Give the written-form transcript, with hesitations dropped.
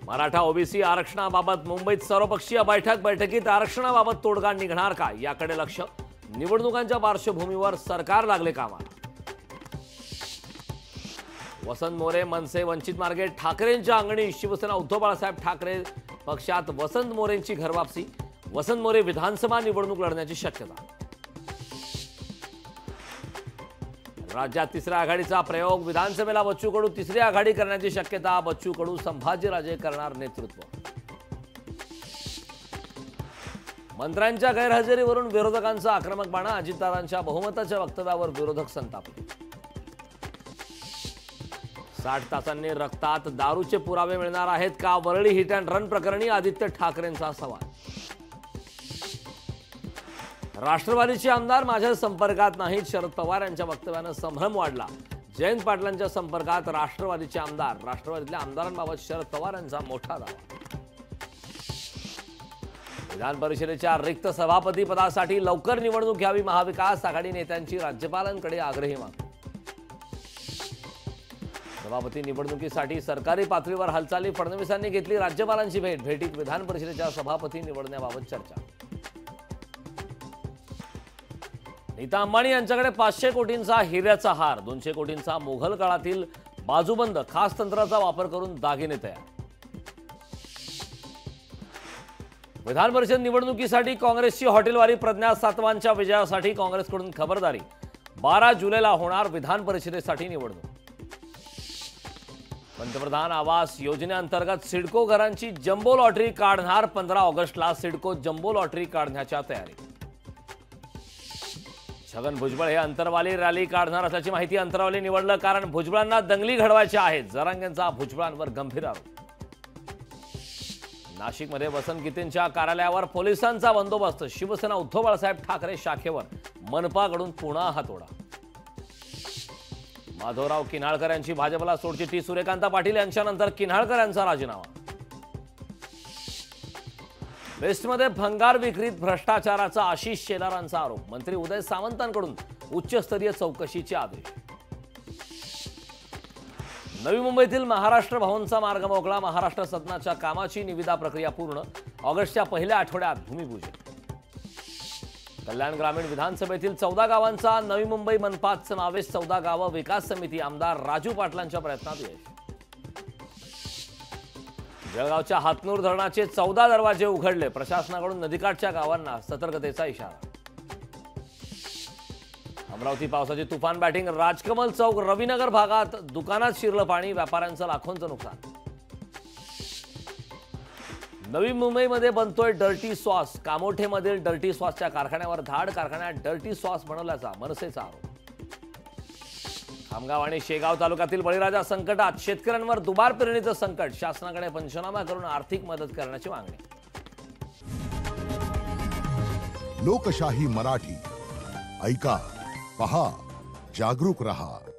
Maratha OBC आरक्षणाबाबत मुंबईत सर्वपक्षीय बैठकीत आरक्षणाबाबत तोडगा निघणार का याकडे लक्ष. निवडणुकांच्या पार्श्वभूमीवर सरकार लागले कामाला. वसंत मोरे मनसे वंचित मार्गे ठाकरेंच्या अंगणी. शिवसेना उद्धव बाळासाहेब ठाकरे पक्षात वसंत मोरेंची घरवापसी. वसंत मोरे विधानसभा निवडणूक लढण्याची शक्यता. राज्यात तिसऱ्या आघाडीचा प्रयोग. विधानसभेला बच्चू कडू तिसरी आघाडी करण्याची शक्यता. बच्चू कडू संभाजीराजे करणार नेतृत्व. मंत्र्यांच्या गैरहजेरीवरून विरोधकांचा आक्रमक बाणा. अजितदादांच्या बहुमताच्या वक्तव्यावर विरोधक संतापले. 60 तासांनी रक्तात दारूचे पुरावे मिळणार आहेत का. वरळी हिट अँड रन प्रकरणी आदित्य ठाकरेंचा सवाल. राष्ट्रवादीचे आमदार माझ्या संपर्कात नाहीत. शरद पवार यांच्या वक्तव्यानं संभ्रम वाढला. जयंत पाटलांच्या संपर्कात राष्ट्रवादीचे आमदार. राष्ट्रवादीतल्या आमदारांबाबत शरद पवार यांचा मोठा दावा. विधान परिषदेच्या रिक्त सभापती पदासाठी लवकर निवडणूक घ्यावी. महाविकास आघाडी नेत्यांची राज्यपालांकडे आग्रही मागणी. सभापती निवडणुकीसाठी सरकारी पातळीवर हालचाली. फडणवीसांनी घेतली राज्यपालांची भेट. भेटीत विधान परिषदेच्या सभापती निवडण्याबाबत चर्चा. नीता अंबानी यांच्याकडे 500 कोटींचा हिऱ्याचा हार. 200 कोटींचा मोघल काळातील बाजूबंद. खास तंत्राचा वापर करून दागिने तयार. विधान परिषद निवडणुकीसाठी काँग्रेसची हॉटेलवारी. प्रज्ञा सातवांच्या विजयासाठी काँग्रेसकडून खबरदारी. 12 जुलैला होणार विधान परिषदेसाठी निवडणूक. पंतप्रधान आवास योजनेअंतर्गत सिडको घरांची जम्बो लॉटरी काढणार. 15 ऑगस्टला सिडको जम्बो लॉटरी काढण्याच्या तयारी. छगन भुजबळ हे अंतरवाली रॅली काढणार असल्याची माहिती. अंतरवाली निवडलं कारण भुजबळांना दंगली घडवायच्या आहेत. जरांगेंचा भुजबळांवर गंभीर आरोप. नाशिकमध्ये वसंत गीतेंच्या कार्यालयावर पोलिसांचा बंदोबस्त. शिवसेना उद्धव बाळासाहेब ठाकरे शाखेवर मनपाकडून पुन्हा हातोडा. माधवराव किन्हाळकर यांची भाजपला सोडचिठ्ठी. सूर्यकांता पाटील यांच्यानंतर किन्हाळकर यांचा राजीनामा. वेस्टमध्ये भंगार विक्रीत भ्रष्टाचाराचा आशिष शेलारांचा आरोप. मंत्री उदय सामंतांकडून उच्चस्तरीय चौकशीचे आदेश. नवी मुंबईतील महाराष्ट्र भवनचा मार्ग मोकळा. महाराष्ट्र सदनाच्या कामाची निविदा प्रक्रिया पूर्ण. ऑगस्टच्या पहिल्या आठवड्यात भूमिपूजन. कल्याण ग्रामीण विधानसभेतील 14 गावांचा नवी मुंबई मनपात समावेश. 14 गावं विकास समिती. आमदार राजू पाटलांच्या प्रयत्नात यश. जळगावच्या हातनूर धरणाचे 14 दरवाजे उघडले. प्रशासनाकडून नदीकाठच्या गावांना सतर्कतेचा इशारा. अमरावती पावसाची तुफान बॅटिंग. राजकमल चौक रविनगर भागात दुकानात शिरलं पाणी. व्यापाऱ्यांचं लाखोंचं नुकसान. नवी मुंबईमध्ये बनतोय डर्टी सॉस. कामोठेमधील डर्टी सॉसच्या कारखान्यावर धाड. कारखान्यात डर्टी सॉस बनवल्याचा मनसेचा आरोप. खामगाव आणि शेगाव तालुक्यातील बळीराजा संकटात. शेतकऱ्यांवर दुबार पेरणीचं संकट. शासनाकडे पंचनामा करून आर्थिक मदत करण्याची मागणी. लोकशाही मराठी ऐका, पहा, जागरूक रहा.